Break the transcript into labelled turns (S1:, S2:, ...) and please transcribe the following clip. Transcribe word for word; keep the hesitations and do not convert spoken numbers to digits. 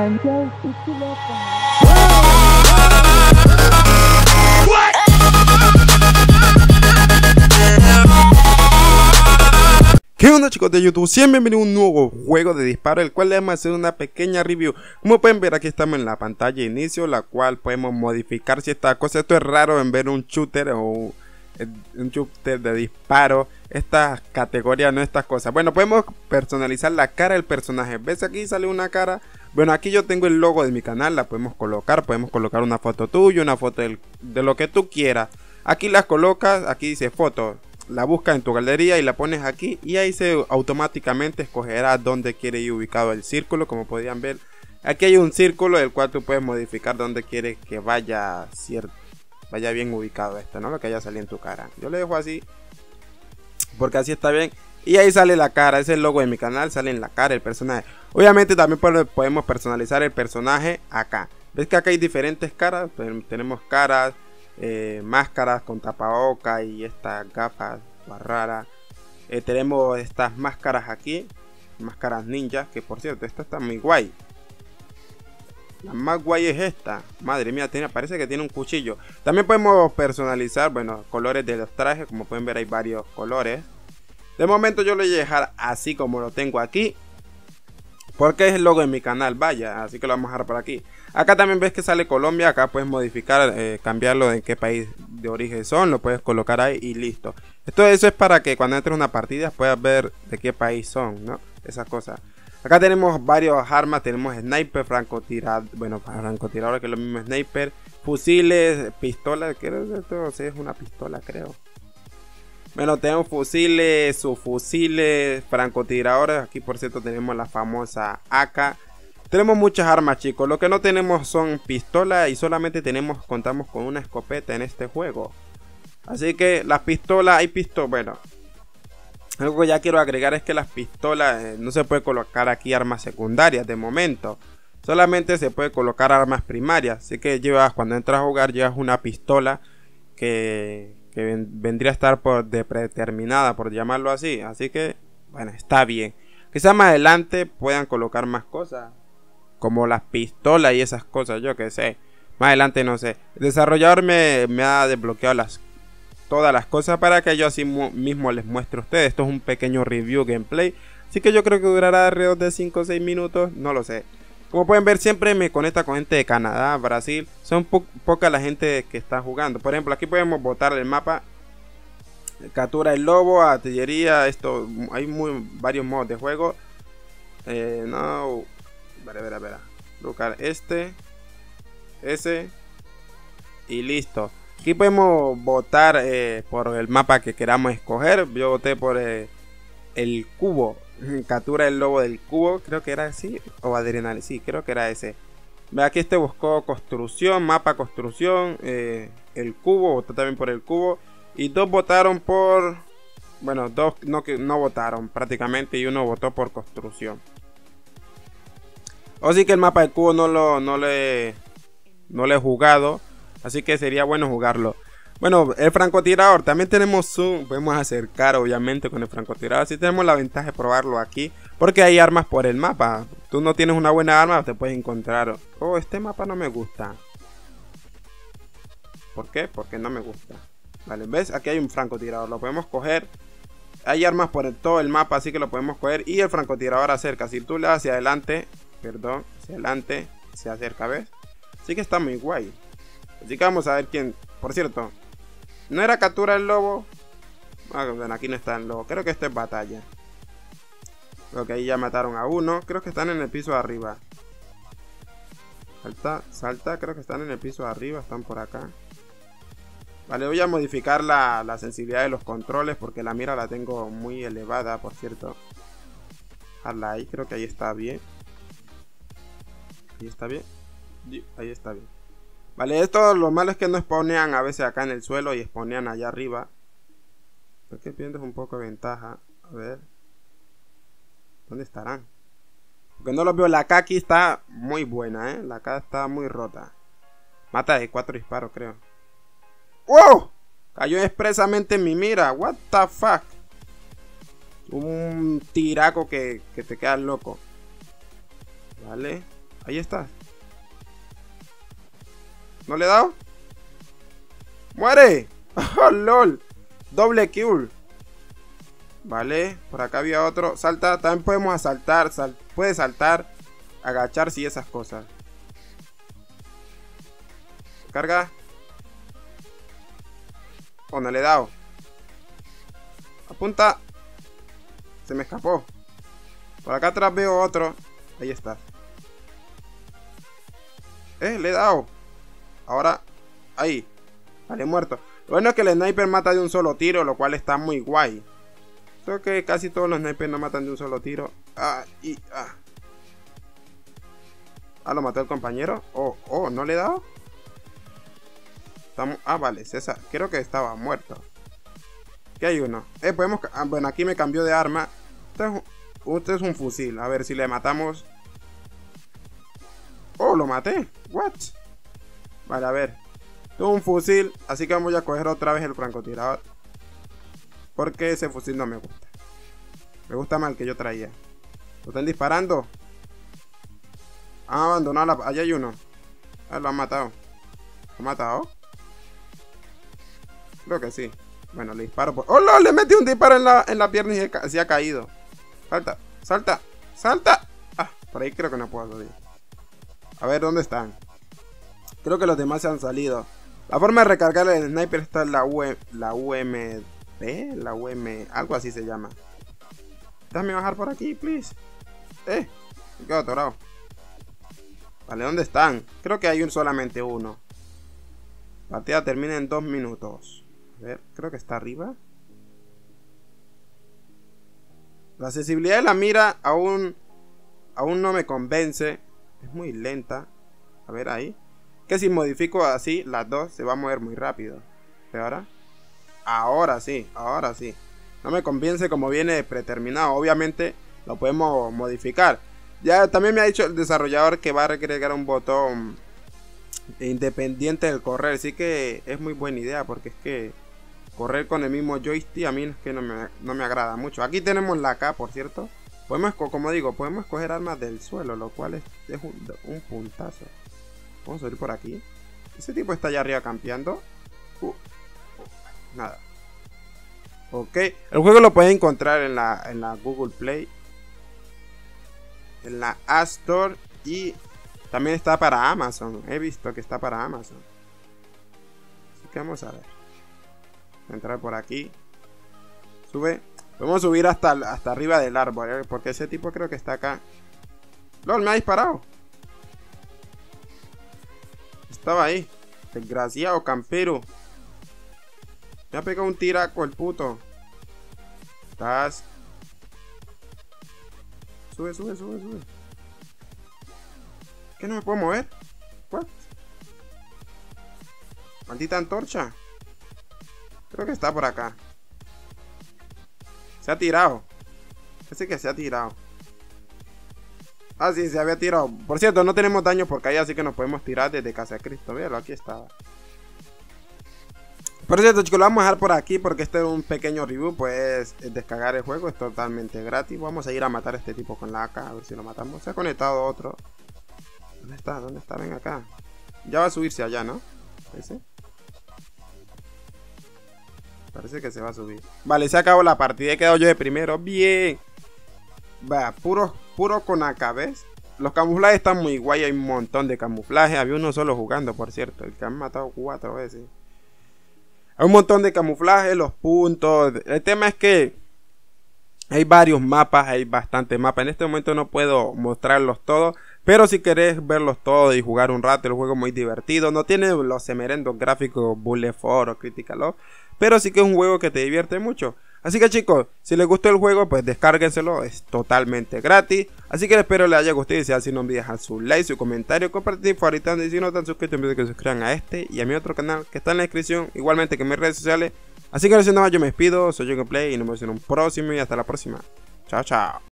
S1: ¿Qué onda, chicos de YouTube? Siempre bienvenidos a un nuevo juego de disparo, el cual le vamos a hacer una pequeña review. Como pueden ver, aquí estamos en la pantalla de inicio, la cual podemos modificar ciertas cosas. Esto es raro en ver un shooter o un shooter de disparo, estas categorías, no estas cosas. Bueno, podemos personalizar la cara del personaje. ¿Ves? Aquí sale una cara. Bueno, aquí yo tengo el logo de mi canal, la podemos colocar. Podemos colocar una foto tuya, una foto del, de lo que tú quieras. Aquí las colocas, aquí dice foto. La buscas en tu galería y la pones aquí y ahí se automáticamente escogerá dónde quiere ir ubicado el círculo. Como podían ver, aquí hay un círculo el cual tú puedes modificar dónde quieres que vaya cierto, vaya bien ubicado esto, ¿no? Lo que haya salido en tu cara. Yo le dejo así porque así está bien. Y ahí sale la cara, ese es el logo de mi canal, sale en la cara el personaje. Obviamente también podemos personalizar el personaje acá. ¿Ves que acá hay diferentes caras? Tenemos caras, Eh, máscaras con tapaboca y estas gafas raras. Eh, tenemos estas máscaras aquí, máscaras ninjas, que por cierto esta está muy guay. La más guay es esta, madre mía, tiene, parece que tiene un cuchillo. También podemos personalizar, bueno, colores de los trajes. Como pueden ver hay varios colores. De momento yo lo voy a dejar así como lo tengo aquí, porque es el logo de mi canal, vaya, así que lo vamos a dejar por aquí. Acá también ves que sale Colombia, acá puedes modificar, eh, cambiarlo de qué país de origen son, lo puedes colocar ahí y listo. Esto eso es para que cuando entres a una partida puedas ver de qué país son, ¿no? Esas cosas. Acá tenemos varios armas, tenemos sniper, francotirador, bueno, francotirador que es lo mismo sniper, fusiles, pistolas, creo que esto sí es una pistola, creo. Bueno, tenemos fusiles, subfusiles, francotiradores. Aquí por cierto tenemos la famosa A K. Tenemos muchas armas, chicos. Lo que no tenemos son pistolas y solamente tenemos, contamos con una escopeta en este juego. Así que las pistolas, hay pistolas, bueno. Algo que ya quiero agregar es que las pistolas eh, no se puede colocar aquí armas secundarias de momento. Solamente se puede colocar armas primarias. Así que llevas, cuando entras a jugar, llevas una pistola que... que vendría a estar por de predeterminada, por llamarlo así. Así que, bueno, está bien. Quizás más adelante puedan colocar más cosas, como las pistolas y esas cosas, yo que sé. Más adelante no sé. El desarrollador me, me ha desbloqueado las, todas las cosas para que yo así mismo les muestre a ustedes. Esto es un pequeño review gameplay. Así que yo creo que durará alrededor de cinco o seis minutos, no lo sé. Como pueden ver, siempre me conecta con gente de Canadá, Brasil. Son po poca la gente que está jugando. Por ejemplo, aquí podemos botar el mapa. Captura el lobo, artillería. Esto, hay muy, varios modos de juego. Eh, no. Verá, verá, verá. Buscar este. Ese. Y listo. Aquí podemos votar eh, por el mapa que queramos escoger. Yo voté por eh, el cubo. Captura el lobo del cubo, creo que era así, o adrenalina, sí, creo que era ese. Ve, aquí este buscó construcción, mapa construcción, eh, el cubo, votó también por el cubo. Y dos votaron por, bueno, dos no, que no votaron prácticamente y uno votó por construcción. Así que el mapa del cubo no lo, no le, no le he jugado, así que sería bueno jugarlo. Bueno, el francotirador, también tenemos zoom, podemos acercar obviamente con el francotirador. Así tenemos la ventaja de probarlo aquí, porque hay armas por el mapa. Tú no tienes una buena arma, te puedes encontrar. Oh, este mapa no me gusta. ¿Por qué? Porque no me gusta. Vale, ¿ves? Aquí hay un francotirador, lo podemos coger. Hay armas por el, todo el mapa, así que lo podemos coger. Y el francotirador acerca, si tú le das hacia adelante, perdón, hacia adelante, se acerca, ¿ves? Así que está muy guay. Así que vamos a ver quién, por cierto. ¿No era captura el lobo? Ah, bueno, aquí no está el lobo. Creo que esto es batalla. Creo que ahí ya mataron a uno. Creo que están en el piso de arriba. Salta, salta. Creo que están en el piso de arriba. Están por acá. Vale, voy a modificar la, la sensibilidad de los controles, porque la mira la tengo muy elevada, por cierto. Dejarla ahí. Creo que ahí está bien. Ahí está bien. Ahí está bien. Vale, esto lo malo es que no spawnean a veces acá en el suelo y spawnean allá arriba. Creo que pierdes un poco de ventaja. A ver. ¿Dónde estarán? Porque no los veo. La K aquí está muy buena, ¿eh? La K está muy rota. Mata de cuatro disparos, creo. ¡Wow! Cayó expresamente en mi mira. What the fuck. Un tiraco que, que te queda loco. Vale. Ahí está. ¿No le he dado? ¡Muere! ¡Oh, lol! Doble kill. Vale, por acá había otro. Salta, también podemos asaltar. Sal, puede saltar, agacharse y esas cosas. Carga. Oh, no le he dado. Apunta. Se me escapó. Por acá atrás veo otro. Ahí está. Eh, le he dado. Ahora, ahí. Vale, muerto. Lo bueno es que el sniper mata de un solo tiro, lo cual está muy guay. Creo que casi todos los snipers no matan de un solo tiro. Ah, y... Ah, ah lo mató el compañero. Oh, oh, ¿no le he dado? Estamos... Ah, vale, César. Creo que estaba muerto. Aquí hay uno. Eh, podemos... Ah, bueno, aquí me cambió de arma. Este es, un... este es un fusil. A ver si le matamos. Oh, lo maté. What? Vale, a ver. Tengo un fusil, así que vamos a coger otra vez el francotirador. Porque ese fusil no me gusta. Me gusta más el que yo traía. ¿Lo están disparando? Han abandonado la... Allá hay uno. Ah, lo han matado. ¿Lo han matado? Creo que sí. Bueno, le disparo por... ¡Oh, no! Le metí un disparo en la, en la pierna y se, ca... se ha caído. Salta, salta, salta. Ah, por ahí creo que no puedo salir. A ver, ¿dónde están? Creo que los demás se han salido. La forma de recargar el sniper está en la U M, la U M P, la U M, algo así se llama. Déjame bajar por aquí, please. Eh, me quedo atorado. Vale, ¿dónde están? Creo que hay un solamente uno. La partida termina en dos minutos. A ver, creo que está arriba. La accesibilidad de la mira aún, aún no me convence. Es muy lenta. A ver ahí. Que si modifico así, las dos se va a mover muy rápido. ¿Y ahora? Ahora sí, ahora sí. No me convence como viene predeterminado. Obviamente lo podemos modificar. Ya también me ha dicho el desarrollador que va a agregar un botón independiente del correr. Así que es muy buena idea, porque es que correr con el mismo joystick a mí es que no me, no me agrada mucho. Aquí tenemos la K, por cierto. Podemos, como digo, podemos escoger armas del suelo, lo cual es, es un, un puntazo. Vamos a subir por aquí. Ese tipo está allá arriba campeando. Uh, uh, nada. Ok. El juego lo pueden encontrar en la, en la Google Play. En la App Store. Y también está para Amazon. He visto que está para Amazon. Así que vamos a ver. Voy a entrar por aquí. Sube. Podemos subir hasta, hasta arriba del árbol. ¿eh? Porque ese tipo creo que está acá. LOL, me ha disparado. Estaba ahí. Desgraciado campero. Me ha pegado un tiraco el puto. Estás. Sube, sube, sube, sube. ¿Qué no me puedo mover? What? Maldita antorcha. Creo que está por acá. Se ha tirado. Parece que se ha tirado. Ah, sí, se había tirado. Por cierto, no tenemos daño por caída, así que nos podemos tirar desde Casa de Cristo. Véalo, aquí estaba. Por cierto, chicos, lo vamos a dejar por aquí porque este es un pequeño review. Pues descargar el juego es totalmente gratis. Vamos a ir a matar a este tipo con la A K. A ver si lo matamos. Se ha conectado otro. ¿Dónde está? ¿Dónde está? Ven acá. Ya va a subirse allá, ¿no? ¿Ese? Parece que se va a subir. Vale, se acabó la partida. He quedado yo de primero. Bien. Va, puro, puro con A K, ¿ves? Los camuflajes están muy guay. Hay un montón de camuflajes. Había uno solo jugando, por cierto. El que han matado cuatro veces. Hay un montón de camuflajes. Los puntos. El tema es que hay varios mapas. Hay bastantes mapas. En este momento no puedo mostrarlos todos. Pero si querés verlos todos y jugar un rato, el juego es muy divertido. No tiene los semerendos gráficos Bullet for o Critical Love, pero sí que es un juego que te divierte mucho. Así que chicos, si les gustó el juego, pues descárguenselo, es totalmente gratis. Así que espero les haya gustado y si así no olviden dejar su like, su comentario, compartir, favoritando y si no están suscritos, invito a que se suscriban a este y a mi otro canal que está en la descripción, igualmente que en mis redes sociales. Así que no siendo más, yo me despido, soy Yo Gameplay y nos vemos en un próximo y hasta la próxima. Chao, chao.